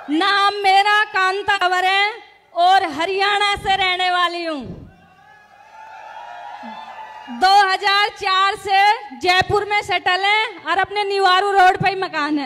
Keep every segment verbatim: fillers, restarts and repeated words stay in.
नाम मेरा कांता कंवर है और हरियाणा से रहने वाली हूँ। दो हज़ार चार से जयपुर में सेटल है और अपने निवारू रोड पे ही मकान है।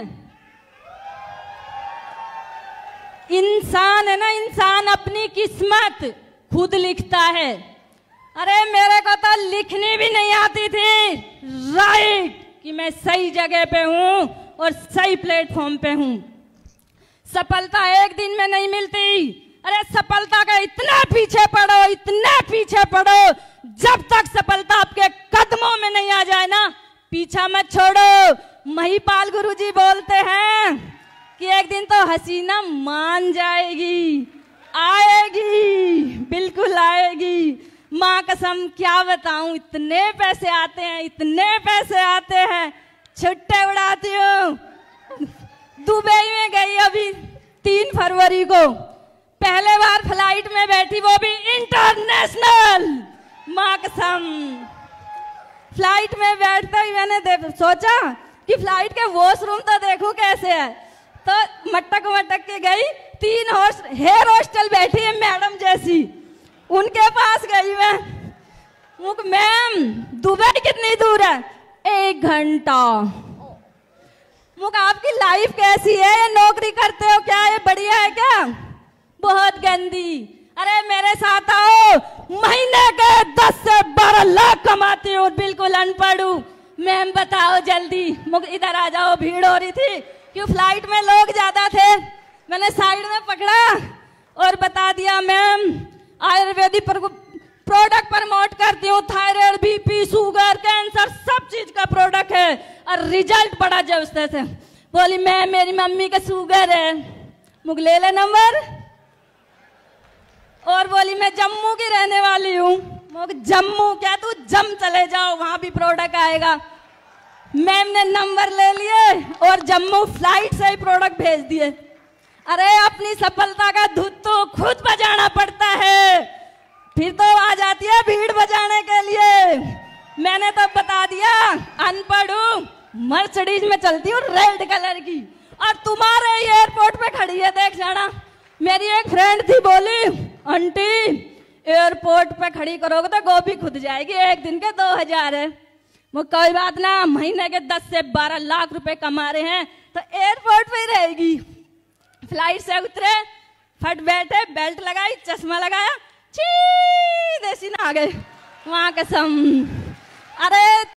इंसान है ना, इंसान अपनी किस्मत खुद लिखता है। अरे मेरे को तो लिखनी भी नहीं आती थी राइट कि मैं सही जगह पे हूँ और सही प्लेटफॉर्म पे हूँ। सफलता एक दिन में नहीं मिलती। अरे सफलता का इतना पीछे पड़ो, इतना पीछे पड़ो, जब तक सफलता आपके कदमों में नहीं आ जाए ना, पीछा मत छोड़ो। महिपाल गुरुजी बोलते हैं कि एक दिन तो हसीना मान जाएगी, आएगी, बिल्कुल आएगी। माँ कसम क्या बताऊं, इतने पैसे आते हैं, इतने पैसे आते हैं, छुट्टे उड़ाती हूँ। दुबई में गई अभी तीन फरवरी को, पहले बार फ्लाइट में बैठी, वो भी इंटरनेशनल। माँ कसम फ्लाइट में बैठते ही मैंने सोचा कि फ्लाइट के वॉशरूम तो देखूं कैसे है, तो मटक मटक के गई। तीन हेयर हॉस्टल बैठी है मैडम जैसी, उनके पास गई मैं। मुक मैम दुबई कितनी दूर है? एक घंटा। मुक आपकी लाइफ कैसी है, ये नौकरी करते हो क्या, ये बढ़िया है क्या? बहुत गंदी। अरे मेरे साथ आओ, महीने के दस से बारह लाख कमाती हूँ, बिल्कुल अनपढ़ हूँ। मैम बताओ जल्दी, मुक इधर आ जाओ, भीड़ हो रही थी क्यों फ्लाइट में लोग ज्यादा थे। मैंने साइड में पकड़ा और बता दिया मैम आयुर्वेदिक प्रोडक्ट प्रमोट करती हूँ, थायराइड, बीपी, शुगर, कैंसर, सब चीज का प्रोडक्ट है और रिजल्ट बड़ा जबरदस्त से। बोली मैम मेरी मम्मी का शुगर है, मुझे ले ले नंबर। और बोली मैं जम्मू की रहने वाली हूँ। जम्मू क्या, तू जम चले जाओ, वहां भी प्रोडक्ट आएगा। मैम ने नंबर ले लिए और जम्मू फ्लाइट से ही प्रोडक्ट भेज दिए। अरे अपनी सफलता का धुत तो खुद बजाना पड़ता है, फिर तो आ जाती है भीड़ बजाने के लिए। मैंने तो बता दिया अनपढ़ हूँ, मर्सिडीज में चलती हूँ रेड कलर की, और तुम्हारे एयरपोर्ट पे खड़ी है, देख जाना। मेरी एक फ्रेंड थी, बोली आंटी एयरपोर्ट पे खड़ी करोगे तो गोभी खुद जाएगी, एक दिन के दो हजार है। वो कोई बात ना, महीने के दस से बारह लाख रुपए कमा रहे हैं तो एयरपोर्ट पे ही रहेगी। फ्लाइट से उतरे, फट बैठे, बेल्ट लगाई, चश्मा लगाया, ची देसी ना आ गए। वहां कसम। अरे